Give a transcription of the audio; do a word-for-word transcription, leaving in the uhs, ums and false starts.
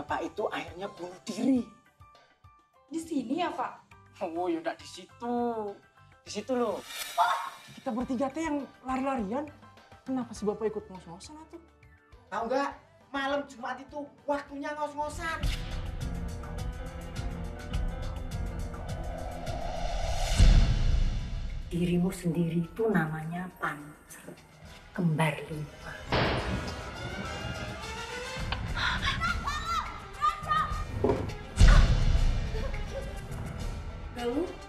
bapak itu akhirnya bunuh diri. Di sini ya, Pak? Oh, ya enggak di situ. Di situ loh. Kita bertiga teh yang lari-larian. Kenapa si bapak ikut ngos-ngosan atuh? Tahu nggak? Malam Jumat itu waktunya ngos-ngosan. Dirimu sendiri itu namanya Pancer, kembar lima. Kamu